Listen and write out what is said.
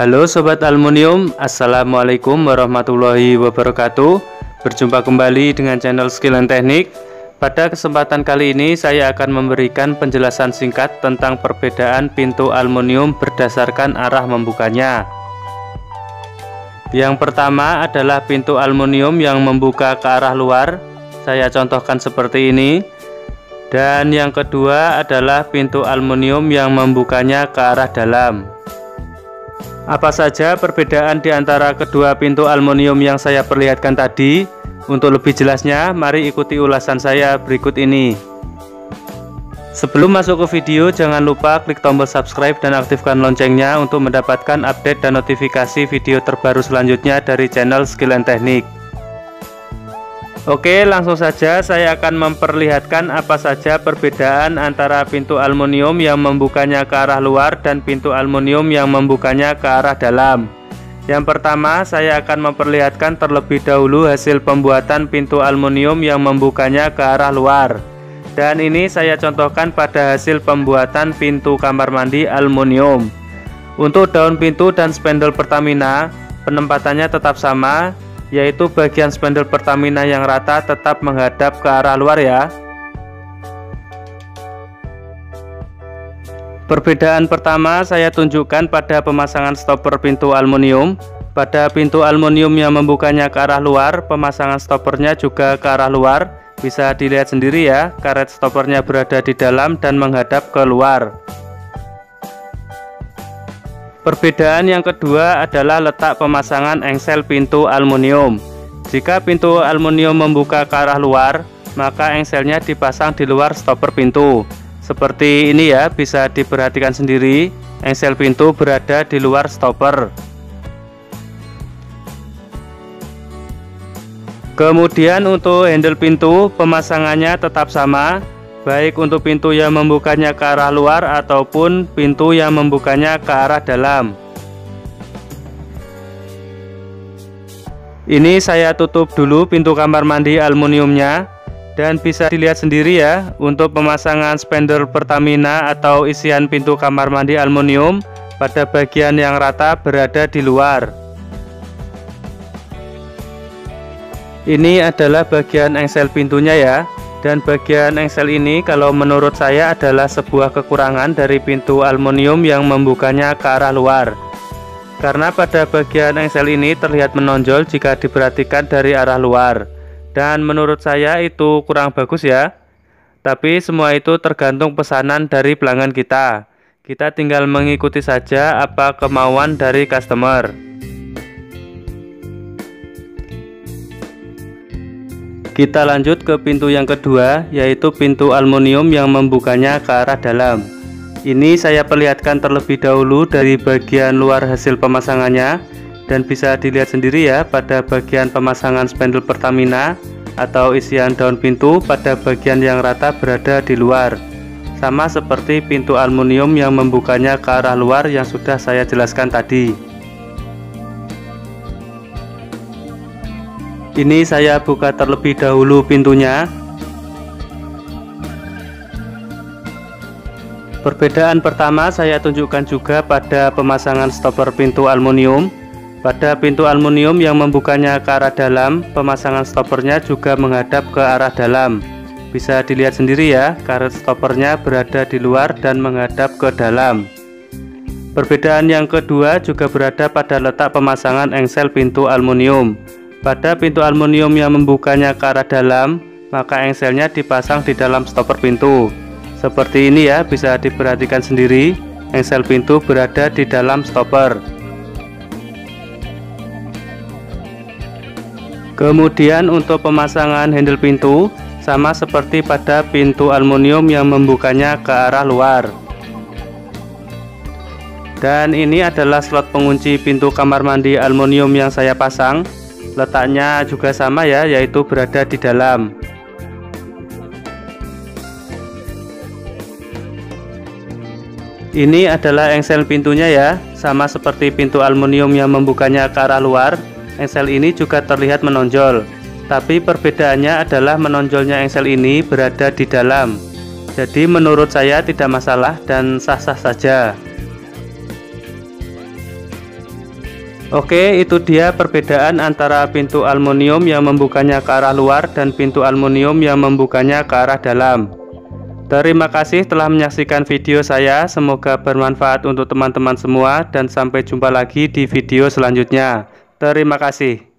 Halo Sobat Aluminium, Assalamualaikum warahmatullahi wabarakatuh. Berjumpa kembali dengan channel Skill and Teknik. Pada kesempatan kali ini saya akan memberikan penjelasan singkat tentang perbedaan pintu aluminium berdasarkan arah membukanya. Yang pertama adalah pintu aluminium yang membuka ke arah luar. Saya contohkan seperti ini. Dan yang kedua adalah pintu aluminium yang membukanya ke arah dalam. Apa saja perbedaan di antara kedua pintu aluminium yang saya perlihatkan tadi? Untuk lebih jelasnya, mari ikuti ulasan saya berikut ini. Sebelum masuk ke video, jangan lupa klik tombol subscribe dan aktifkan loncengnya untuk mendapatkan update dan notifikasi video terbaru selanjutnya dari channel Skill and Teknik. Oke, langsung saja saya akan memperlihatkan apa saja perbedaan antara pintu aluminium yang membukanya ke arah luar dan pintu aluminium yang membukanya ke arah dalam. Yang pertama, saya akan memperlihatkan terlebih dahulu hasil pembuatan pintu aluminium yang membukanya ke arah luar. Dan ini saya contohkan pada hasil pembuatan pintu kamar mandi aluminium. Untuk daun pintu dan spandel Pertamina, penempatannya tetap sama, yaitu bagian spandel Pertamina yang rata tetap menghadap ke arah luar ya. Perbedaan pertama saya tunjukkan pada pemasangan stopper pintu aluminium. Pada pintu aluminium yang membukanya ke arah luar, pemasangan stoppernya juga ke arah luar. Bisa dilihat sendiri ya, karet stoppernya berada di dalam dan menghadap ke luar. Perbedaan yang kedua adalah letak pemasangan engsel pintu aluminium. Jika pintu aluminium membuka ke arah luar, maka engselnya dipasang di luar stopper pintu. Seperti ini ya, bisa diperhatikan sendiri, engsel pintu berada di luar stopper. Kemudian untuk handle pintu, pemasangannya tetap sama, baik untuk pintu yang membukanya ke arah luar ataupun pintu yang membukanya ke arah dalam. Ini saya tutup dulu pintu kamar mandi aluminiumnya. Dan bisa dilihat sendiri ya, untuk pemasangan spandel Pertamina atau isian pintu kamar mandi aluminium, pada bagian yang rata berada di luar. Ini adalah bagian engsel pintunya ya. Dan bagian engsel ini kalau menurut saya adalah sebuah kekurangan dari pintu aluminium yang membukanya ke arah luar. Karena pada bagian engsel ini terlihat menonjol jika diperhatikan dari arah luar. Dan menurut saya itu kurang bagus ya. Tapi semua itu tergantung pesanan dari pelanggan kita. Kita tinggal mengikuti saja apa kemauan dari customer. Kita lanjut ke pintu yang kedua, yaitu pintu aluminium yang membukanya ke arah dalam. Ini saya perlihatkan terlebih dahulu dari bagian luar hasil pemasangannya. Dan bisa dilihat sendiri ya, pada bagian pemasangan spandel Pertamina atau isian daun pintu pada bagian yang rata berada di luar. Sama seperti pintu aluminium yang membukanya ke arah luar yang sudah saya jelaskan tadi. Ini saya buka terlebih dahulu pintunya. Perbedaan pertama saya tunjukkan juga pada pemasangan stopper pintu aluminium. Pada pintu aluminium yang membukanya ke arah dalam, pemasangan stoppernya juga menghadap ke arah dalam. Bisa dilihat sendiri ya, karet stoppernya berada di luar dan menghadap ke dalam. Perbedaan yang kedua juga berada pada letak pemasangan engsel pintu aluminium. Pada pintu aluminium yang membukanya ke arah dalam, maka engselnya dipasang di dalam stopper pintu. Seperti ini ya, bisa diperhatikan sendiri, engsel pintu berada di dalam stopper. Kemudian untuk pemasangan handle pintu, sama seperti pada pintu aluminium yang membukanya ke arah luar. Dan ini adalah slot pengunci pintu kamar mandi aluminium yang saya pasang. Letaknya juga sama ya, yaitu berada di dalam. Ini adalah engsel pintunya ya, sama seperti pintu aluminium yang membukanya ke arah luar. Engsel ini juga terlihat menonjol, tapi perbedaannya adalah menonjolnya engsel ini berada di dalam. Jadi menurut saya tidak masalah dan sah-sah saja. Oke, itu dia perbedaan antara pintu aluminium yang membukanya ke arah luar dan pintu aluminium yang membukanya ke arah dalam. Terima kasih telah menyaksikan video saya, semoga bermanfaat untuk teman-teman semua dan sampai jumpa lagi di video selanjutnya. Terima kasih.